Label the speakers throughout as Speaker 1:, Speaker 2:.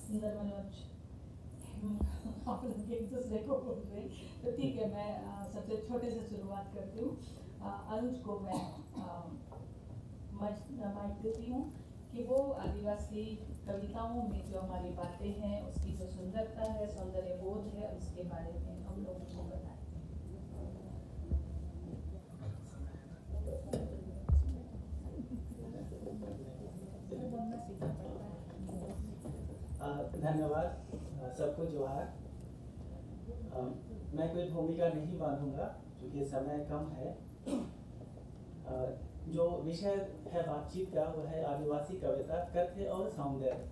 Speaker 1: सुंदर मनोज आप लोग एक दूसरे को बोल रहे हैं, तो ठीक है, मैं सबसे छोटे से शुरुआत करती हूँ। अनुज को मैं माइक देती हूँ कि वो आदिवासी कविताओं में जो हमारी बातें हैं, उसकी जो सुंदरता है, सौंदर्य बोध है, उसके बारे में हम लोगों को बताएं।
Speaker 2: धन्यवाद सबको जोहार। मैं कोई भूमिका नहीं बांधूंगा क्योंकि समय कम है। जो विषय है बातचीत का वो है आदिवासी कविता, कथ्य और सौंदर्य।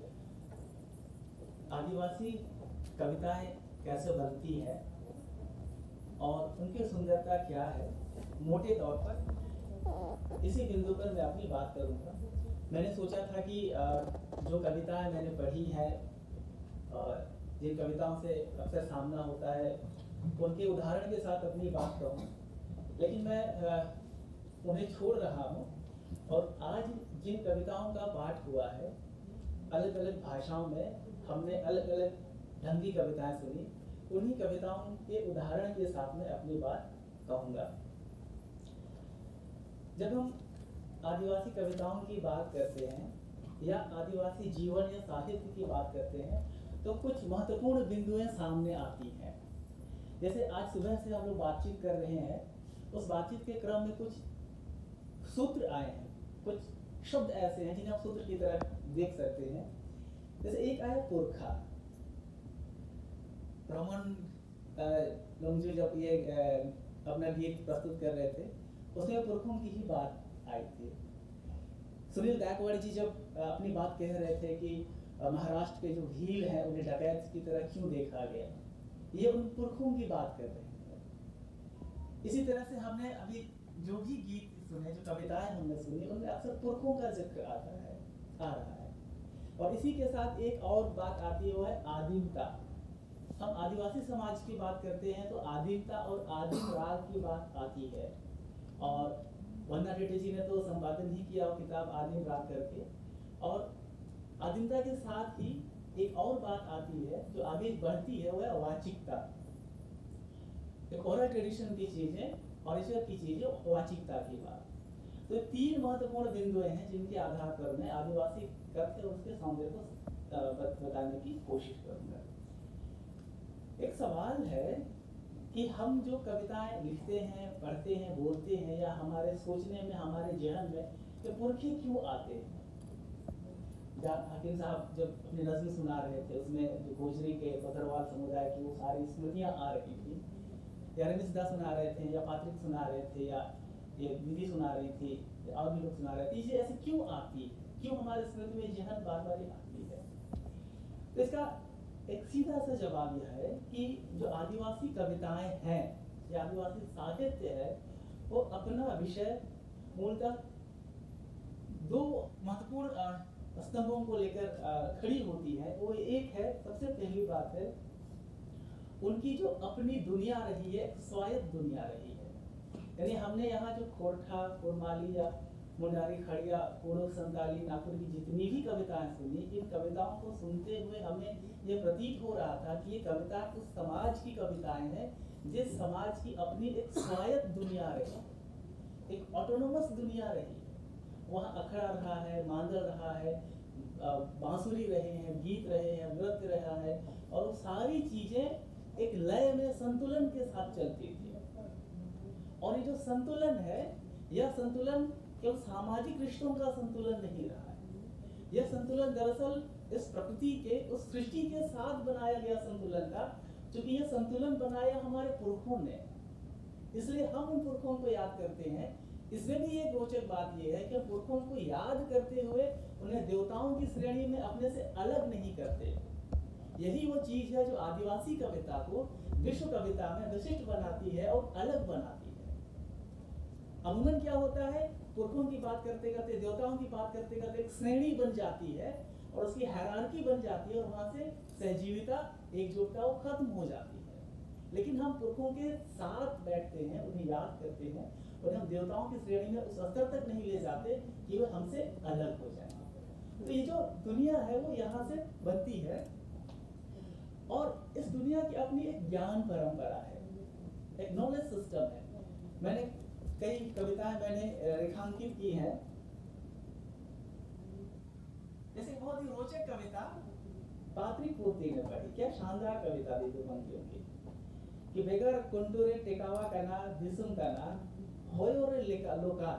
Speaker 2: आदिवासी कविताएं कैसे बनती है और उनकी सुंदरता क्या है, मोटे तौर पर इसी बिंदु पर मैं अपनी बात करूंगा। मैंने सोचा था कि जो कविताएं मैंने पढ़ी हैं, जिन कविताओं से अक्सर सामना होता है, उनके उदाहरण के साथ अपनी बात कहूँ, लेकिन मैं उन्हें छोड़ रहा हूँ और आज जिन कविताओं का पाठ हुआ है, अलग अलग भाषाओं में हमने अलग अलग ढंग की कविताएं सुनी, उन्हीं कविताओं के उदाहरण के साथ में अपनी बात कहूँगा। जब हम आदिवासी कविताओं की बात करते हैं या आदिवासी जीवन या साहित्य की बात करते हैं, तो कुछ महत्वपूर्ण बिंदुएं सामने आती हैं। जैसे आज सुबह से हम लोग बातचीत कर रहे हैं, उस बातचीत के क्रम में कुछ सूत्र आए हैं, कुछ शब्द ऐसे हैं जिन्हें आप सूत्र की तरह देख सकते हैं। जैसे एक आया पुरखा। रमन लोमजू जब ये अपना गीत प्रस्तुत कर रहे थे, उसमें पुरखों की ही बात आई थी। सुनील गायकवाड़ जी जब अपनी बात कह रहे थे कि महाराष्ट्र के जो भील हैं उन्हें डकैत की तरह क्यों देखा गया, ये उन पुरखों की बात कर रहे हैं। इसी तरह से हमने अभी जो भी गीत सुने, जो कविताएं हमने सुनी, उनमें अक्सर पुरखों का जिक्र आ रहा है। और इसी के साथ एक और बात आती है, वो है आदिमता। हम आदिवासी समाज की बात करते हैं तो आदिमता और आदिम राग की बात आती है। और वन्ना रेड्डी जी ने तो संपादन ही किया वो किताब आदिम राग करके। और आदिमता के साथ ही एक और बात आती है जो आगे बढ़ती है, वो है वाचिकता। एक ओरल ट्रेडिशन की चीज है और ईश्वर की चीज है वाचिकता की बात। तो तीन महत्वपूर्ण बिंदु हैं जिनके आधार पर मैं आदिवासी कथ्य और उसके सौंदर्य को बताने की कोशिश करूंगा। एक सवाल है कि हम जो कविताएं लिखते हैं, पढ़ते हैं, बोलते हैं, या हमारे सोचने में, हमारे जहन में ये पुरखे क्यों आते हैं? हाकिम साहब जब अपनी नज़्म सुना रहे थे, उसमें जो गोजरी के बकरवाल समुदाय की वो सारी स्मृतियां आ रही थी, या रमेशदा सुना रहे थे, या पात्रिक सुना रहे थे, या ये दीदी सुना रही थी, और भी लोग सुना रहे थे। ये ऐसे क्यों आती है, क्यों हमारे स्मृति में जहन बार बार आती है? तो इसका एक सीधा सा जवाब यह है कि जो आदिवासी कविताएं हैं या आदिवासी साहित्य है, वो अपना विषय मूलतः दो महत्वपूर्ण स्तंभों को लेकर खड़ी होती है। वो एक है, सबसे पहली बात है, उनकी जो अपनी दुनिया रही है, स्वायत्त दुनिया रही है। यानी हमने यहाँ जो खोरठा, कुरमाली या मुंडारी खड़िया, कोड़ो संताली, नागपुर की जितनी भी कविताएं सुनी, इन कविताओं को सुनते हुए हमें ये प्रतीत हो रहा था कि ये कविता उस समाज की कविताएं हैं जिस समाज की अपनी एक स्वायत्त दुनिया रही, एक ऑटोनोमस दुनिया रही। वहाँ अखड़ा रहा है, मांदल रहा है, बांसुरी रहे हैं, गीत रहे हैं, नृत्य रहा है, और वो सारी चीजें एक लय में संतुलन के साथ चलती थी। और ये जो संतुलन है, यह संतुलन केवल सामाजिक रिश्तों का संतुलन नहीं रहा है। यह संतुलन दरअसल इस प्रकृति के, उस सृष्टि के साथ बनाया गया संतुलन था, क्योंकि यह संतुलन बनाया हमारे पुरखों ने, इसलिए हम उन पुरखों को याद करते हैं। इसमें भी एक रोचक बात यह है कि पुरखों को याद करते हुए उन्हें देवताओं की श्रेणी में अपने से अलग नहीं करते। यही वो चीज है जो आदिवासी कविता को विश्व कविता में विशिष्ट बनाती है और अलग बनाती है। अमूमन क्या होता है, पुरखों की बात करते करते, देवताओं की बात करते करते एक श्रेणी बन जाती है और उसकी हायरार्की बन जाती है, और वहां से सहजीविता, एकजुटता वो खत्म हो जाती है। लेकिन हम पुरखों के साथ बैठते हैं, उन्हें याद करते हैं, और हम देवताओं की श्रेणी में उस स्तर तक नहीं ले जाते कि वे हमसे अलग हो जाएं। तो ये जो दुनिया है वो यहाँ से बनती है और इस दुनिया की अपनी एक ज्ञान परंपरा है, एक नॉलेज सिस्टम है। मैंने कई कविताएं मैंने रेखांकित की हैं। जैसे बहुत ही रोचक कविता पात्रिक पूर्ति ने पढ़ी, क्या शानदार कविता दी दो पंक्तियों की कि बेगर कुंडुरे टेकावा करना दिसुम करना होयोरे लोका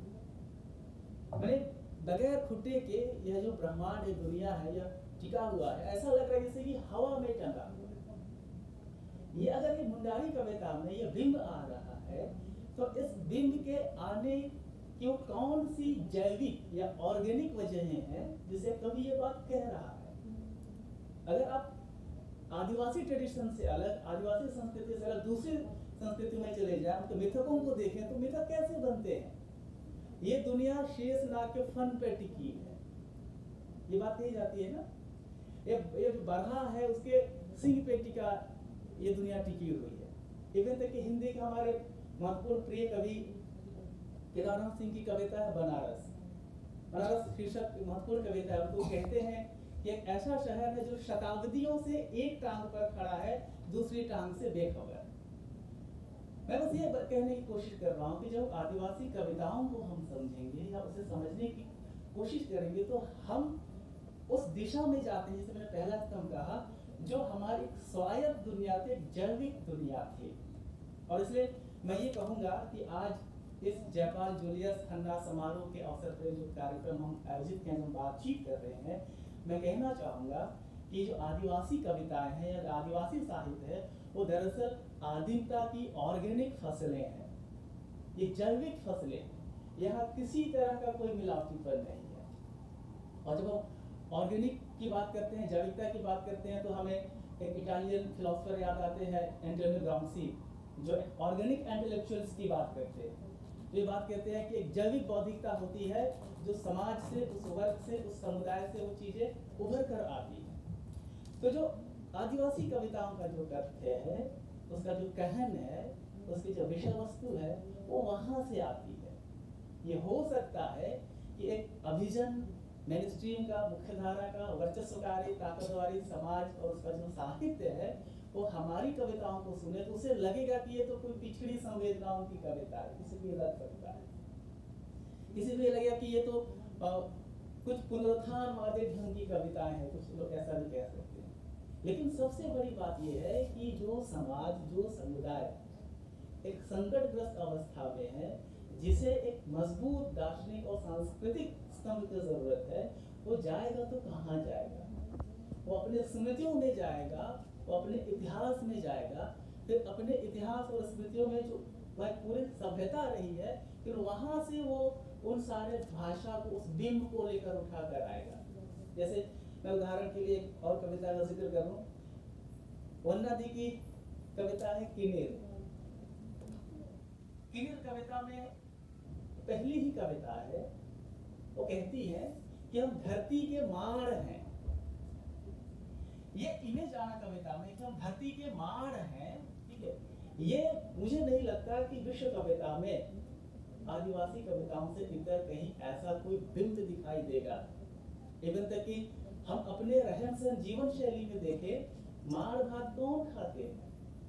Speaker 2: करना। मैंने बगैर खुट्टे के यह जो ब्रह्मांड दुनिया है यह टिका हुआ है, ऐसा लग रहा है जैसे कि हवा में टंगा हुआ है। ये अगर ये मुंडारी कविता में ये बिंब आ रहा है तो इस बिंब के आने की कौन सी जैविक या ऑर्गेनिक वजहें हैं जिसे कवि ये बात कह रहा है। अगर आप आदिवासी ट्रेडिशन से अलग, आदिवासी संस्कृति से अलग दूसरी संस्कृति में चले जाए तो मिथकों को देखें तो मिथक कैसे बनते हैं। ये दुनिया शेषनाग के फन पे टिकी है, ये बात कही जाती है ना। ये जो बरहा है उसके सिंह पे टिका ये दुनिया टिकी हुई है। इवन तक कि हिंदी के हमारे महत्वपूर्ण प्रिय कवि केदारनाथ सिंह की कविता है बनारस। बनारस शीर्षक महत्वपूर्ण कविता है। उनको कहते हैं कि एक ऐसा शहर है जो शताब्दियों से एक टांग पर खड़ा है, दूसरी टांग से बेखबर। मैं बस ये कहने की कोशिश कर रहा हूँ कि जब आदिवासी कविताओं को हम समझेंगे या उसे समझने की कोशिश करेंगे तो हम उस दिशा में जाते हैं जिसे मैंने पहला स्तंभ कहा, जो हमारी स्वायत्त दुनिया थी, जैविक दुनिया थी। और इसलिए मैं ये कहूँगा कि आज इस जयपाल जूलियस खन्ना समारोह के अवसर पर जो कार्यक्रम हम आयोजित किए, हम बातचीत कर रहे हैं, मैं कहना चाहूँगा कि जो आदिवासी कविताएं हैं या आदिवासी साहित्य है वो दरअसल आदिमता की ऑर्गेनिक फसलें हैं, ये जैविक फसलें। यहाँ किसी तरह का कोई मिलावटीपन नहीं है। और जब हम ऑर्गेनिक की बात करते हैं, जैविकता की बात करते हैं तो हमें एक इटालियन फिलोसोफर याद आते हैं एंटोनियो ग्राम्सी, जो ऑर्गेनिक इंटेलेक्चुअल्स की बात करते हैं। तो ये बात कहते हैं कि एक जैविक बौद्धिकता होती है जो समाज से, उस वर्ग से, उस समुदाय से वो चीजें उभर कर आती है। तो जो आदिवासी कविताओं का जो तथ्य है, उसका जो कहन है, उसकी जो विषय वस्तु है वो वहां से आती है। ये हो सकता है कि एक अभिजन मेनस्ट्रीम का, मुख्यधारा का, वर्चस्वकारी, ताकतवारी समाज और उसका जो साहित्य है वो हमारी कविताओं को सुने तो उसे लगेगा कि ये तो कोई पिछड़ी संवेदनाओं की कविता है, किसी को लग सकता है। किसी को ये लगेगा कि ये तो कुछ पुनरुत्थानवादी ढंग की कविताएं हैं, कुछ लोग ऐसा भी कह सकते हैं। लेकिन सबसे बड़ी बात यह है कि जो समाज, जो समुदाय एक संकटग्रस्त अवस्था में है, जिसे एक मजबूत दार्शनिक और सांस्कृतिक स्तंभ की जरूरत है, वो जाएगा तो कहाँ जाएगा? वो अपने स्मृतियों में जाएगा, वो अपने इतिहास में जाएगा। फिर अपने इतिहास और स्मृतियों में जो वह पूरी सभ्यता रही है, फिर वहां से वो उन सारे भाषा को, उस बिंब को लेकर उठा कर आएगा। जैसे मैं उदाहरण के लिए एक और कविता का जिक्र करूं, वन्ना दी की कविता है किनेर। किनेर कविता में पहली ही कविता है, वो कहती है कि हम धरती के माड़ हैं। ये इमेज आना कविता में कि हम धरती के माड़ हैं, ठीक है। ये मुझे नहीं लगता कि विश्व कविता में आदिवासी कविताओं से इतर कहीं ऐसा कोई बिंब दिखाई देगा। इवन तक कि हम अपने रहन सहन, जीवन शैली में देखें, माड़ भात कौन खाते हैं?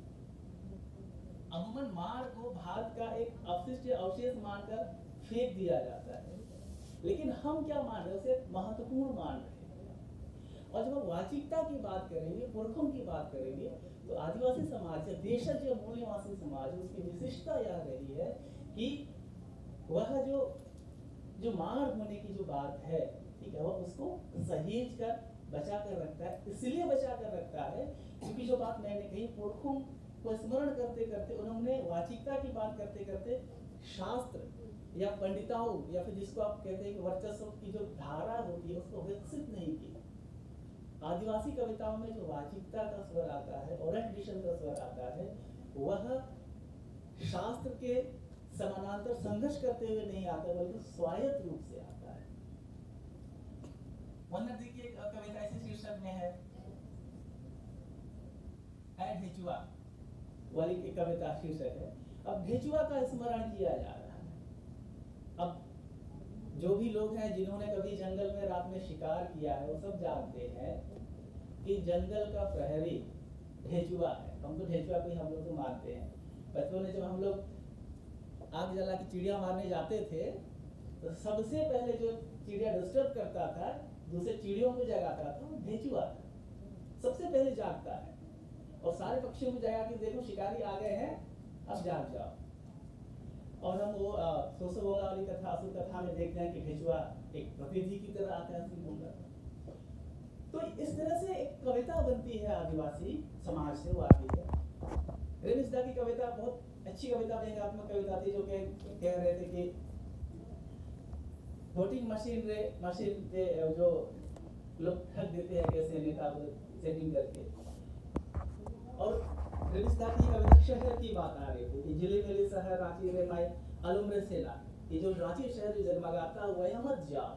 Speaker 2: अमूमन माड़ को भात का एक अवशिष्ट अवशेष मानकर फेंक दिया जाता है, लेकिन हम क्या मान रहे हैं? उसे महत्वपूर्ण मान रहे हैं। और जब हम वाचिकता की बात करेंगे, पुरखों की बात करेंगे, तो आदिवासी समाज या देशज जो मूल निवासी समाज है, उसकी विशिष्टता यह रही है कि वह जो माड़ होने की जो बात है, ठीक है, वह उसको सहेज कर बचा कर रखता है। इसलिए बचा कर रखता है क्योंकि जो बात मैंने कही, पुरखों को स्मरण करते करते उन्होंने वाचिकता की बात करते करते शास्त्र या पंडिताओं या फिर जिसको आप कहते हैं कि वर्चस्व की जो धारा होती है उसको विकसित नहीं की। आदिवासी कविताओं में जो वाचिकता का स्वर आता है, ओरल ट्रेडिशन का स्वर आता है, वह शास्त्र के समानांतर संघर्ष करते हुए नहीं आता, बल्कि स्वायत्त रूप से आता है। वन्ना दी की एक कविता इसी शीर्षक में है, ढेचुआ वाली की कविता शीर्षक है। अब ढेचुआ का स्मरण किया जा रहा है। अब जो भी लोग हैं जिन्होंने कभी जंगल में रात में शिकार किया है वो सब जानते हैं कि जंगल का प्रहरी ढेचुआ है। हम तो ढेचुआ को ही हम लोग तो मानते हैं। बचपन में जब हम लोग आग जला के चिड़िया मारने जाते थे तो सबसे पहले जो चिड़िया डिस्टर्ब करता था, दूसरे चिड़ियों को जगाता था, वो ढेचुआ था। सबसे पहले जागता है और सारे पक्षियों को जगा के देखो शिकारी आ गए हैं, अब जाग जाओ। और हम वो सोसोगोंगा वाली कथा, असुर कथा में देखते हैं कि ढेचुआ एक प्रतिनिधि की तरह आता है असली बोलकर। तो इस तरह से एक कविता बनती है आदिवासी समाज से, वो आती है। रेमिसदा की कविता बहुत अच्छी कविता, व्यंग्यात्मक कविता थी, जो कह रहे थे कि वोटिंग मशीन पे जो लोग ठग देते हैं कैसे नेता को सेटिंग करके। और रेमिसदा की कविता शहर की बात आ रही थी कि जिले मेले शहर रांची रे माई अलुम्रे सेना, ये जो रांची शहर जो जगमगाता हुआ है मत जाओ।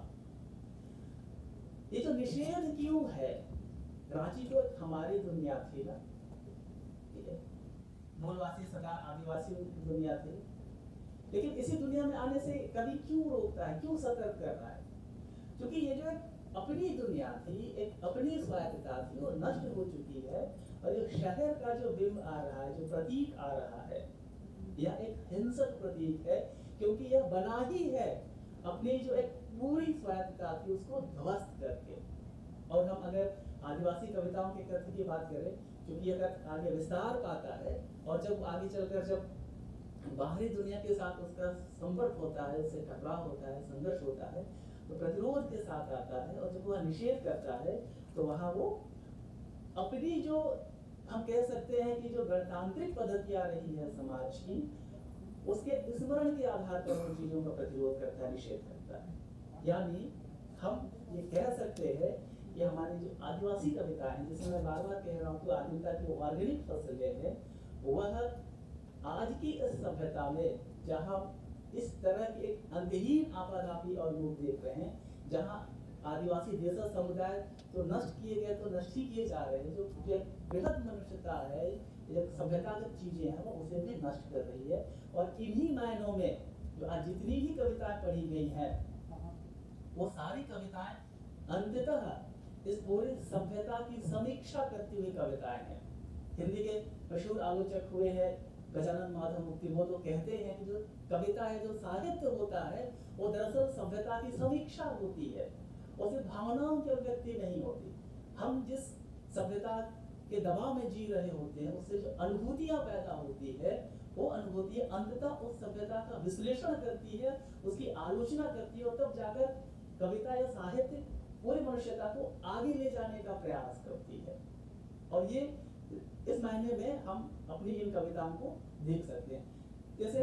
Speaker 2: ये जो निषेध क्यों है? रांची तो हमारी दुनिया थी ना, ठीक है, मूलवासी सदा आदिवासी की दुनिया थी, लेकिन इसी दुनिया में आने से कभी क्यों रोकता है, क्यों सतर्क कर रहा है? क्योंकि ये जो एक अपनी दुनिया थी, एक अपनी स्वायत्तता थी, वो नष्ट हो चुकी है। और जो शहर का जो बिंब आ रहा है, जो प्रतीक आ रहा है, यह एक हिंसक प्रतीक है, क्योंकि यह बना ही है अपनी जो एक पूरी स्वायत्तता थी उसको ध्वस्त करके। और हम अगर आदिवासी कविताओं के कथन की बात करें, क्योंकि यह कथन आगे विस्तार पाता है और जब आगे चलकर जब बाहरी दुनिया के साथ उसका संपर्क होता है, उससे टकराव होता है, संघर्ष होता है, तो प्रतिरोध के साथ आता है। और जब वह निषेध करता है तो वहां वो अपनी जो हम कह सकते हैं कि जो गणतांत्रिक पद्धति आ रही है समाज की, उसके स्मरण के आधार पर उन चीजों का प्रतिरोध करता है, निषेध करता है। यानी हम ये कह सकते हैं कि हमारी जो आदिवासी कविताएं हैं, जिसमें मैं बार बार कह रहा हूँ कि आधुनिकता की ऑर्गेनिक फसलें हैं, वह आज की इस सभ्यता में जहाँ इस तरह के एक अंतहीन आपाधापी और रूप देख रहे हैं, जहाँ आदिवासी देशज समुदाय तो नष्ट किए गए तो नष्ट ही किए जा रहे हैं, जो बृहद मनुष्यता है, जो सभ्यतागत चीजें हैं, वो उसे भी नष्ट कर रही है। और इन्हीं मायनों में जो आज जितनी भी कविताएं पढ़ी गई हैं, वो सारी कविताएं अंततः इस पूरी सभ्यता की समीक्षा करती हुई कविताएं हैं। हिंदी के मशहूर आलोचक हुए हैं गजानन माधव मुक्ति, वो तो कहते हैं कि जो कविता है, जो साहित्य होता है, वो दरअसल सभ्यता की समीक्षा होती है, उससे भावनाओं की अभिव्यक्ति नहीं होती। हम जिस सभ्यता के दबाव में जी रहे होते हैं, उससे जो अनुभूतियां पैदा होती है, वो अनुभूतियां अंततः उस सभ्यता का विश्लेषण करती है, उसकी आलोचना करती है, और तब जाकर कविता या साहित्य पूरी मनुष्यता को आगे ले जाने का प्रयास करती है। और ये इस मायने में हम अपनी इन कविताओं को देख सकते हैं। जैसे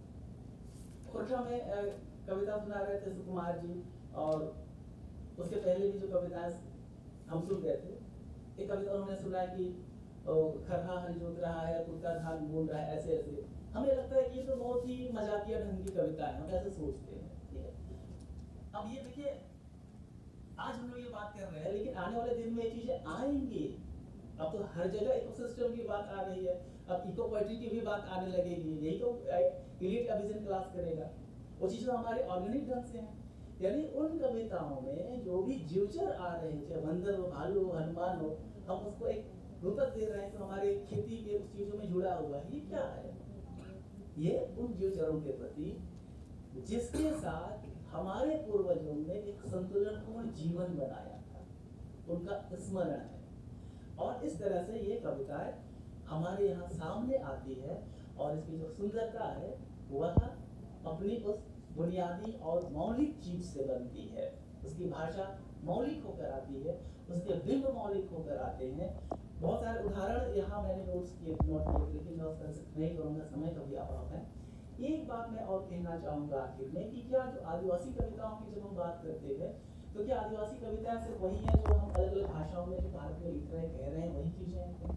Speaker 2: खुर्जा में कविता सुना रहे थे सुकुमार जी, और उसके पहले भी जो कविताएं हम सुन रहे थे, एक कविता उन्होंने सुना कि खरहा हल जोत रहा है, कुत्ता धान बोल रहा है, ऐसे ऐसे। हमें लगता है कि ये तो बहुत ही मजाकिया ढंग की कविता है, हम ऐसे सोचते हैं, ठीक है। अब ये देखिए, आज हम लोग ये बात कर रहे हैं, लेकिन आने वाले दिन में ये चीजें आएंगी। अब तो हर जगह इकोसिस्टम की बात आ रही है, अब इको पोएट्री की भी बात आने लगेगी। यही तो एलीट अभिजन क्लास करेगा, वो चीजें हमारे ऑर्गेनिक ढंग से हैं। यानी उन कविताओं में जो भी जीवचर आ रहे हैं, चाहे बंदर हो, भालू हो, हनुमान हो, हम उसको एक रूपक दे रहे हैं तो हमारे खेती के उस चीजों में जुड़ा हुआ है। ये क्या है? ये उन जीवचरों के प्रति जिसके साथ हमारे पूर्वजों ने एक संतुलनपूर्ण जीवन बनाया था, उनका स्मरण है। और इस तरह से ये कविताएं हमारे यहाँ सामने आती है, और इसकी जो सुंदरता है वह अपनी उस बुनियादी और मौलिक चीज से बनती है। उसकी भाषा मौलिक होकर आती है, उसके बिंब मौलिक होकर आते हैं। बहुत सारे उदाहरण यहाँ मैंने नोट किए, लेकिन मैं उसका नहीं करूँगा, समय का भी अभाव है। एक बात मैं और कहना चाहूँगा आखिर में कि क्या जो आदिवासी कविताओं की जब हम बात करते हैं, तो क्या आदिवासी कविताएं सिर्फ वही है जो हम अलग अलग भाषाओं में जो भारत में लिख रहे हैं, कह रहे हैं, वही चीजें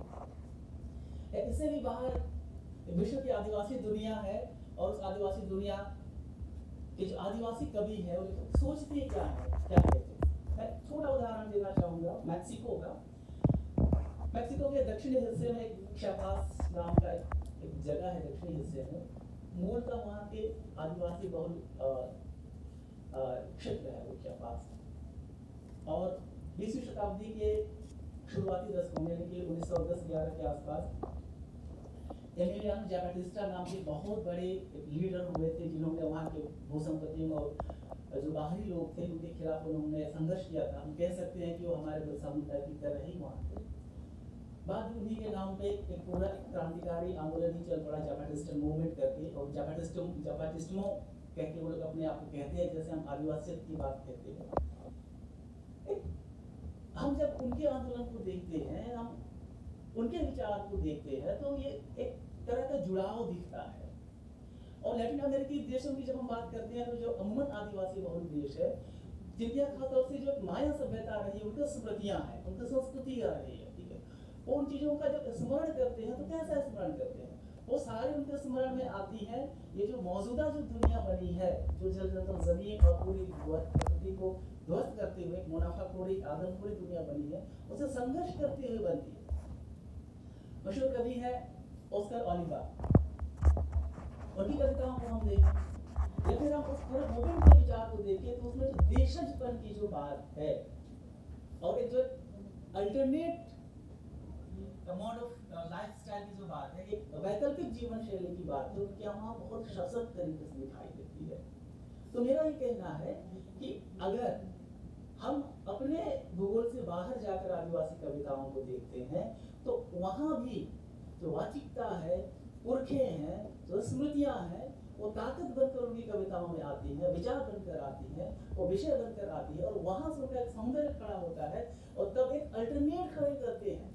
Speaker 2: हैं? इससे भी बाहर विश्व की आदिवासी दुनिया है, और उस आदिवासी दुनिया के जो आदिवासी कवि है वो सोचते क्या है, क्या कहते हैं। मैं छोटा उदाहरण देना चाहूंगा मैक्सिको का। मैक्सिको के दक्षिणी हिस्से में एक चियापास नाम का एक जगह है दक्षिणी हिस्से में। मूलतः वहाँ के आदिवासी बहुल क्षेत्र है उसके पास। और 20वीं शताब्दी के शुरुआती दशकों में यानी कि 1910-11 के आसपास एमिलियानो ज़ापाटिस्टा नाम के बहुत बड़े लीडर हुए थे, जिन्होंने वहाँ के भूसंपत्तियों और जो बाहरी लोग थे उनके खिलाफ उन्होंने संघर्ष किया था। हम कह सकते हैं कि वो हमारे समुदाय की तरह ही वहाँ थे। बाद में उन्हीं के नाम पे एक पूरा क्रांतिकारी आंदोलन ही चल पड़ा, ज़ापाटिस्टन मूवमेंट करके। और ज़ापाटिस्टो कह के वो लोग अपने आप को कहते हैं, जैसे हम आदिवासियत की बात कहते हैं। हम जब उनके आंदोलन को देखते हैं, हम उनके विचार को देखते हैं, तो ये एक तरह का जुड़ाव दिखता है। और लैटिन अमेरिकी देशों की जब हम बात करते हैं, तो जो अमूमन आदिवासी बहुल देश है, जिनके खासतौर से जो माया सभ्यता रही है, उनकी स्मृतियां हैं, उनकी संस्कृति आ रही है, ठीक है। वो उन चीजों का जब स्मरण करते हैं तो कैसा स्मरण करते हैं, वो सारे उनके स्मरण में आती है ये जो मौजूदा जो दुनिया बनी है, जो जमीन और पूरी प्रकृति को ध्वस्त करते हुए मुनाफाखोरी आदमखोरी दुनिया बनी है, उसे संघर्ष करते हुए बनती है। मशहूर कवि है ऑस्कर ऑलिवर, उनकी कविताओं को हम देखें या फिर हम उस पूरे मूवमेंट के विचार को देखें, तो उसमें जो देशजपन की जो बात है और एक जो अल्टरनेट मोड ऑफ लाइफस्टाइल की जो बात है, एक वैकल्पिक जीवन शैली की बात है, उनके यहाँ बहुत सशक्त तरीके से दिखाई देती है। तो मेरा ये कहना है कि अगर हम अपने भूगोल से बाहर जाकर आदिवासी कविताओं को देखते हैं, तो वहाँ भी जो वाचिकता है, पुरखे हैं, जो स्मृतियाँ हैं, वो ताकत बनकर उनकी कविताओं में आती है, विचार बनकर आती है, वो विषय बनकर आती है, और वहाँ से उनका एक सौंदर्य खड़ा होता है, और तब एक अल्टरनेट खड़े करते हैं।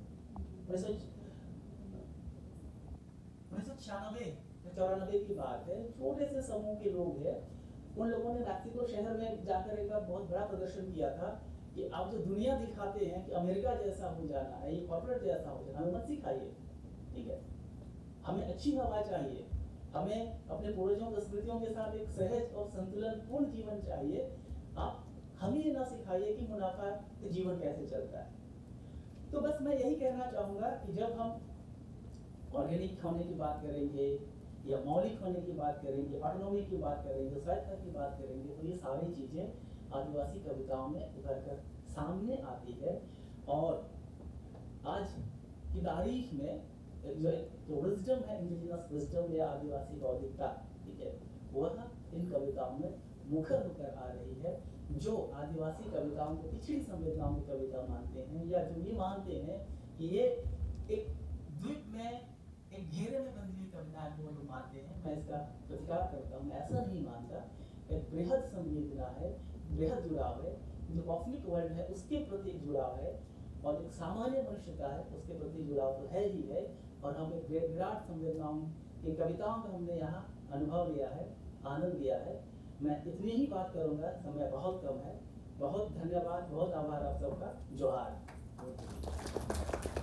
Speaker 2: 1996-94 की बात है, छोटे से समूह के लोग हैं, उन लोगों ने मैक्सिको शहर में जाकर एक बार बहुत बड़ा प्रदर्शन किया था कि आप जो दुनिया दिखाते हैं कि अमेरिका जैसा हो जाना है, ये कॉर्पोरेट जैसा हो जाना, हमें मत सिखाइए, ठीक है। हमें अच्छी हवा चाहिए, हमें अपने पूर्वजों की स्मृतियों के साथ एक सहज और संतुलन पूर्ण जीवन चाहिए। आप हमें ये ना सिखाइए कि मुनाफा के जीवन कैसे चलता है। तो बस मैं यही कहना चाहूँगा कि जब हम ऑर्गेनिक होने की बात करेंगे या मौलिक होने की बात करेंगे, ऑटोनॉमी की बात करेंगे, स्वायत्तता की बात करेंगे, तो ये सारी चीज़ें आदिवासी कविताओं में उभर कर सामने आती है। और आज की तारीख में जो विजडम है, इंडिजिनस विजडम या आदिवासी बौद्धिकता, ठीक है, वह इन कविताओं में मुखर होकर आ रही है। जो आदिवासी कविताओं को पिछड़ी संवेदनाओं की कविता मानते हैं, या जो ये मानते हैं कि ये एक द्वीप में एक घेरे में बंधी हुई कविताएं को लोग मानते हैं, मैं इसका प्रतिकार करता हूँ, ऐसा नहीं मानता। एक बृहद संवेदना है, बृहद जुड़ाव है, जो कॉस्मिक वर्ल्ड है उसके प्रति जुड़ाव है, और एक सामान्य मनुष्यता है उसके प्रति जुड़ाव तो है ही है। और हम एक विराट संवेदनाओं की कविताओं का हमने यहाँ अनुभव लिया है, आनंद लिया है। मैं इतनी ही बात करूँगा, समय बहुत कम है। बहुत धन्यवाद, बहुत आभार आप सबका। जोहार।